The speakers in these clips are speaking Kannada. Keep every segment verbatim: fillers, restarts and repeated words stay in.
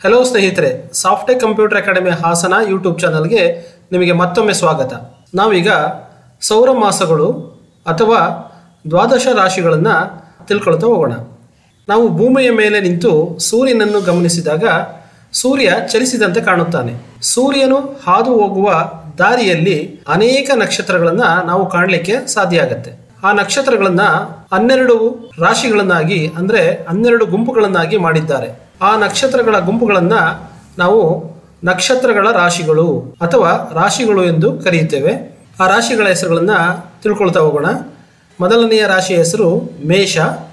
ಹಲೋ ಸ್ನೇಹಿತರೆ, Softech computer academy Hassan YouTube ಚಾನಲ್ಗೆ ನಿಮಗೆ ಮತ್ತೊಮ್ಮೆ ಸ್ವಾಗತ. ನಾವೀಗ ಸೌರ ಮಾಸಗಳು ಅಥವಾ ದ್ವಾದಶ ರಾಶಿಗಳನ್ನು ತಿಳ್ಕೊಳ್ತಾ ಹೋಗೋಣ. ನಾವು ಭೂಮಿಯ ಮೇಲೆ ನಿಂತು ಸೂರ್ಯನನ್ನು ಗಮನಿಸಿದಾಗ ಸೂರ್ಯ ಚಲಿಸಿದಂತೆ ಕಾಣುತ್ತಾನೆ. ಸೂರ್ಯನು ಹಾದು ಹೋಗುವ ದಾರಿಯಲ್ಲಿ ಅನೇಕ ನಕ್ಷತ್ರಗಳನ್ನು ನಾವು ಕಾಣಲಿಕ್ಕೆ ಸಾಧ್ಯ ಆಗುತ್ತೆ. ಆ ನಕ್ಷತ್ರಗಳನ್ನು ಹನ್ನೆರಡು ರಾಶಿಗಳನ್ನಾಗಿ ಅಂದರೆ ಹನ್ನೆರಡು ಗುಂಪುಗಳನ್ನಾಗಿ ಮಾಡಿದ್ದಾರೆ. ಆ ನಕ್ಷತ್ರಗಳ ಗುಂಪುಗಳನ್ನು ನಾವು ನಕ್ಷತ್ರಗಳ ರಾಶಿಗಳು ಅಥವಾ ರಾಶಿಗಳು ಎಂದು ಕರೆಯುತ್ತೇವೆ. ಆ ರಾಶಿಗಳ ಹೆಸರುಗಳನ್ನು ತಿಳ್ಕೊಳ್ತಾ ಹೋಗೋಣ. ಮೊದಲನೆಯ ರಾಶಿಯ ಹೆಸರು ಮೇಷ,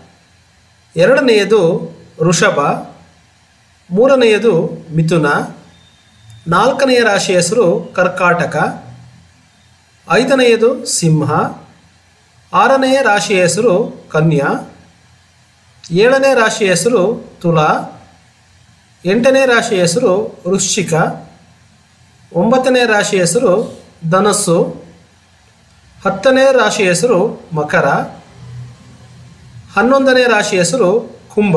ಎರಡನೆಯದು ವೃಷಭ, ಮೂರನೆಯದು ಮಿಥುನ, ನಾಲ್ಕನೆಯ ರಾಶಿಯ ಹೆಸರು ಕರ್ಕಾಟಕ, ಐದನೆಯದು ಸಿಂಹ, ಆರನೆಯ ರಾಶಿಯ ಹೆಸರು ಕನ್ಯಾ, ಏಳನೇ ರಾಶಿಯ ಹೆಸರು ತುಲಾ, ಎಂಟನೇ ರಾಶಿಯ ಹೆಸರು ವೃಶ್ಚಿಕ, ಒಂಬತ್ತನೇ ರಾಶಿಯ ಹೆಸರು ಧನಸ್ಸು, ಹತ್ತನೇ ರಾಶಿಯ ಹೆಸರು ಮಕರ, ಹನ್ನೊಂದನೇ ರಾಶಿಯ ಹೆಸರು ಕುಂಭ,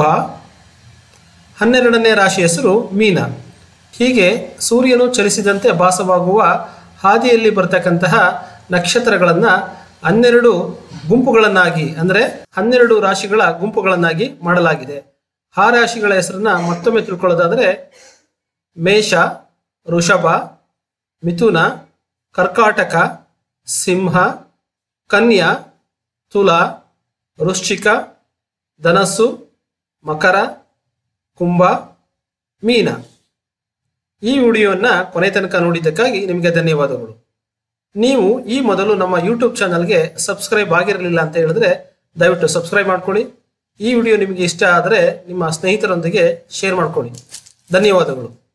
ಹನ್ನೆರಡನೇ ರಾಶಿಯ ಹೆಸರು ಮೀನ. ಹೀಗೆ ಸೂರ್ಯನು ಚಲಿಸಿದಂತೆ ಭಾಸವಾಗುವ ಹಾದಿಯಲ್ಲಿ ಬರ್ತಕ್ಕಂತಹ ನಕ್ಷತ್ರಗಳನ್ನು ಹನ್ನೆರಡು ಗುಂಪುಗಳನ್ನಾಗಿ ಅಂದರೆ ಹನ್ನೆರಡು ರಾಶಿಗಳ ಗುಂಪುಗಳನ್ನಾಗಿ ಮಾಡಲಾಗಿದೆ. ಆ ರಾಶಿಗಳ ಹೆಸರನ್ನ ಮತ್ತೊಮ್ಮೆ ತಿಳ್ಕೊಳ್ಳೋದಾದರೆ ಮೇಷ, ವೃಷಭ, ಮಿಥುನ, ಕರ್ಕಾಟಕ, ಸಿಂಹ, ಕನ್ಯಾ, ತುಲಾ, ವೃಶ್ಚಿಕ, ಧನಸ್ಸು, ಮಕರ, ಕುಂಭ, ಮೀನ. ಈ ವಿಡಿಯೋವನ್ನು ಕೊನೆ ತನಕ ನೋಡಿದ್ದಕ್ಕಾಗಿ ನಿಮಗೆ ಧನ್ಯವಾದಗಳು. ನೀವು ಈ ಮೊದಲು ನಮ್ಮ ಯೂಟ್ಯೂಬ್ ಚಾನಲ್ಗೆ ಸಬ್ಸ್ಕ್ರೈಬ್ ಆಗಿರಲಿಲ್ಲ ಅಂತ ಹೇಳಿದ್ರೆ ದಯವಿಟ್ಟು ಸಬ್ಸ್ಕ್ರೈಬ್ ಮಾಡ್ಕೊಳ್ಳಿ. ಈ ವಿಡಿಯೋ ನಿಮಗೆ ಇಷ್ಟ ಆದರೆ ನಿಮ್ಮ ಸ್ನೇಹಿತರೊಂದಿಗೆ ಶೇರ್ ಮಾಡ್ಕೊಳ್ಳಿ. ಧನ್ಯವಾದಗಳು.